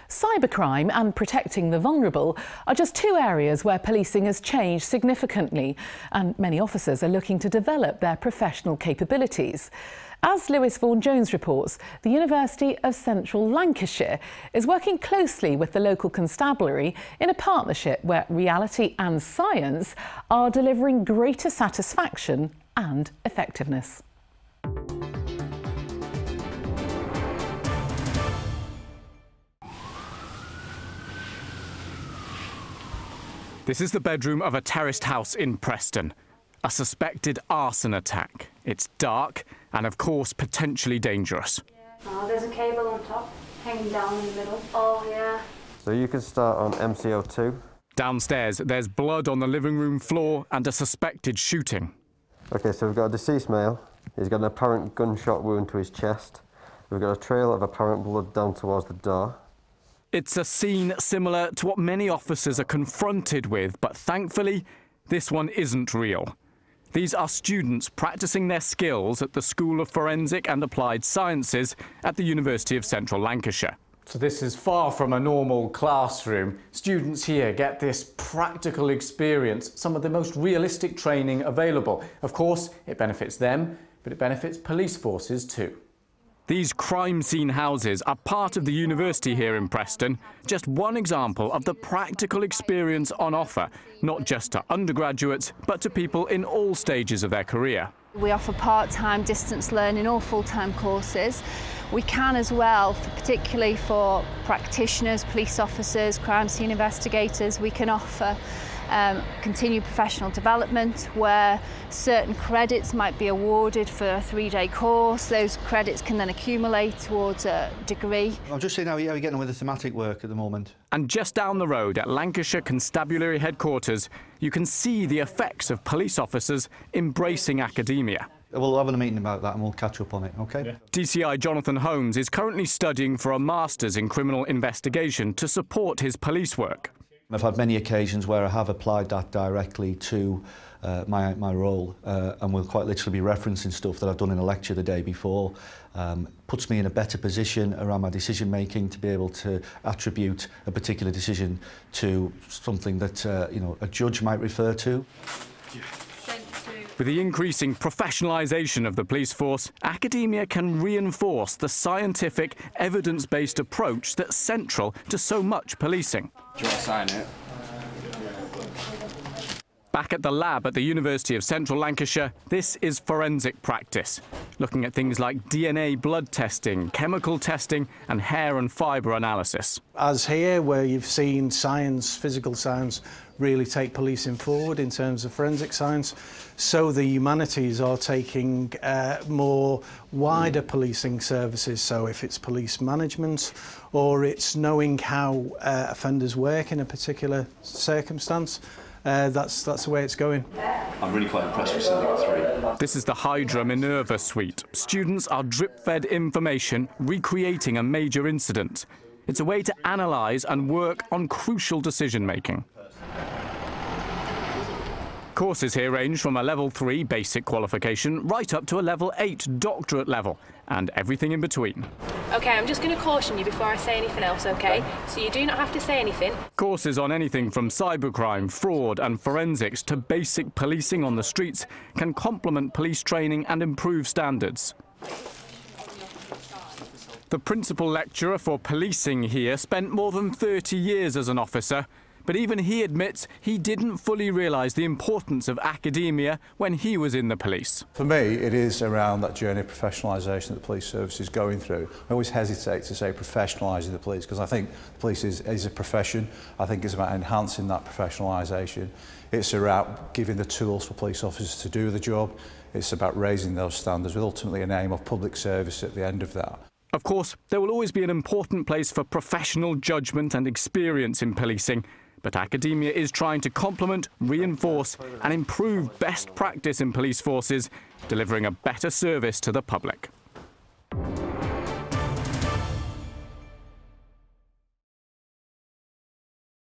Cybercrime and protecting the vulnerable are just two areas where policing has changed significantly, and many officers are looking to develop their professional capabilities. As Lewis Vaughan-Jones reports, the University of Central Lancashire is working closely with the local Constabulary in a partnership where reality and science are delivering greater satisfaction and effectiveness. This is the bedroom of a terraced house in Preston. A suspected arson attack. It's dark and, of course, potentially dangerous. Oh, there's a cable on top, hanging down in the middle. Oh, yeah. So you can start on MCO2. Downstairs, there's blood on the living room floor and a suspected shooting. OK, so we've got a deceased male. He's got an apparent gunshot wound to his chest. We've got a trail of apparent blood down towards the door. It's a scene similar to what many officers are confronted with, but thankfully, this one isn't real. These are students practicing their skills at the School of Forensic and Applied Sciences at the University of Central Lancashire. So this is far from a normal classroom. Students here get this practical experience, some of the most realistic training available. Of course, it benefits them, but it benefits police forces too. These crime scene houses are part of the university here in Preston, just one example of the practical experience on offer, not just to undergraduates, but to people in all stages of their career. We offer part-time distance learning or full-time courses. We can as well, particularly for practitioners, police officers, crime scene investigators, we can offer continued professional development where certain credits might be awarded for a 3-day course. Those credits can then accumulate towards a degree. I'm just seeing how you're getting on with the thematic work at the moment. And just down the road at Lancashire Constabulary headquarters, you can see the effects of police officers embracing academia. We'll have a meeting about that and we'll catch up on it, OK? Yeah. DCI Jonathan Holmes is currently studying for a Masters in Criminal Investigation to support his police work. I've had many occasions where I have applied that directly to my role and will quite literally be referencing stuff that I've done in a lecture the day before. Puts me in a better position around my decision making to be able to attribute a particular decision to something that a judge might refer to. With the increasing professionalisation of the police force, academia can reinforce the scientific, evidence-based approach that's central to so much policing. Do you want to sign it? Back at the lab at the University of Central Lancashire, this is forensic practice, looking at things like DNA blood testing, chemical testing and hair and fibre analysis. As here, where you've seen science, physical science, really take policing forward in terms of forensic science, so the humanities are taking more wider policing services. So if it's police management or it's knowing how offenders work in a particular circumstance, that's the way it's going. I'm really quite impressed with setting 3. This is the Hydra Minerva suite. Students are drip-fed information recreating a major incident. It's a way to analyse and work on crucial decision-making. Courses here range from a level 3 basic qualification right up to a level 8 doctorate level, and everything in between. OK, I'm just going to caution you before I say anything else, OK? So you do not have to say anything. Courses on anything from cybercrime, fraud and forensics to basic policing on the streets can complement police training and improve standards. The principal lecturer for policing here spent more than 30 years as an officer, but even he admits he didn't fully realise the importance of academia when he was in the police. For me, it is around that journey of professionalisation that the police service is going through. I always hesitate to say professionalising the police because I think the police is a profession. I think it's about enhancing that professionalisation. It's about giving the tools for police officers to do the job. It's about raising those standards with ultimately an aim of public service at the end of that. Of course, there will always be an important place for professional judgment and experience in policing. But academia is trying to complement, reinforce and improve best practice in police forces, delivering a better service to the public.